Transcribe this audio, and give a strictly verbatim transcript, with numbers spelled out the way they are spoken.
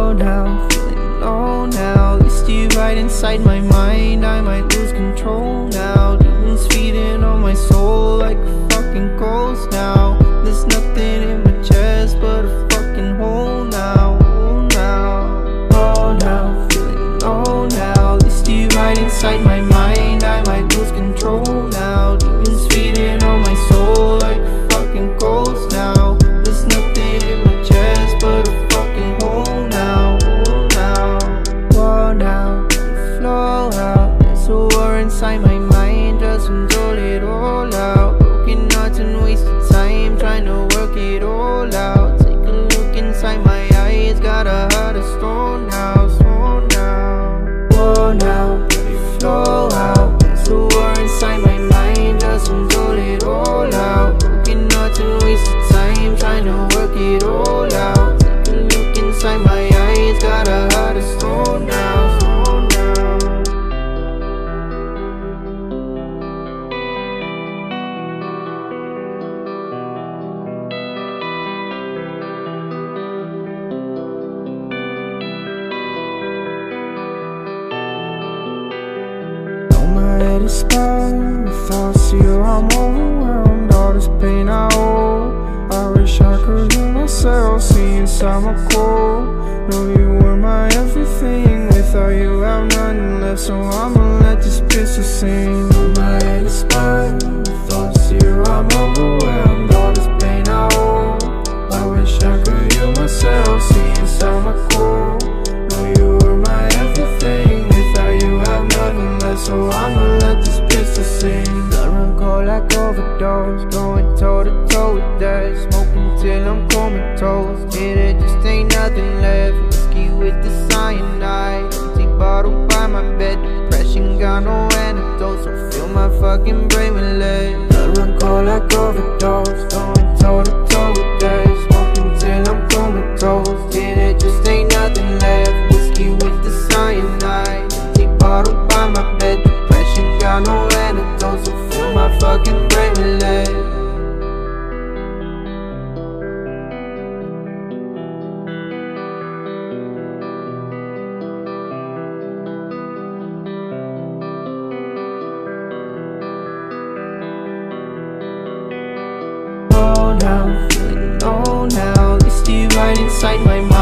low now, feeling low now. Used to right inside my mind, I might lose control now. Demons feeding on my soul like a fucking ghost now. There's nothing in my chest but a fucking hole now, hole now. Low now, feeling low now. Used to right inside my mind, I might lose control now. Demons feeding on my soul like a fucking ghost now. There's nothing in my chest but a fucking hole now, hole now. Whoa now, flow out. There's a war inside my mind, just control it all out. Broken hearts and wasted time, trying to work it all out. Take a look inside my eyes, got a heart of stone now, stone now. Whoa now, let it flow out. There's a war inside my mind, just control it all out. Broken hearts and wasted time, trying to work it all out. Take a look inside my eyes, got a heart of stone now, stone now. My head is spun, with thoughts of you I'm overwhelmed. All this pain I hold, I wish I could hear myself see inside my core. Know you were my everything, without you I've nothing left. So I'ma let this pistol sing. My head is spun, with thoughts of you I'm overwhelmed. All this pain I hold, I wish I could hear myself see inside my core. Know you were my everything, without you I've nothing left. So I'ma let this pistol sing. Blood run cold like overdose, going toe to toe with that. Smoking till I'm comatose, yeah, there just ain't nothing left. Whiskey with the cyanide, empty bottle by my bed. Depression got no antidote, so fill my fucking brain with lead. Blood run cold like overdose, going toe to toe with that. Smoking till I'm comatose, yeah, there just ain't nothing left. Whiskey with the cyanide, empty bottle by my bed. Depression got no antidote, so fill my fucking brain with lead. Low now, feeling low now. Used to right inside my mind.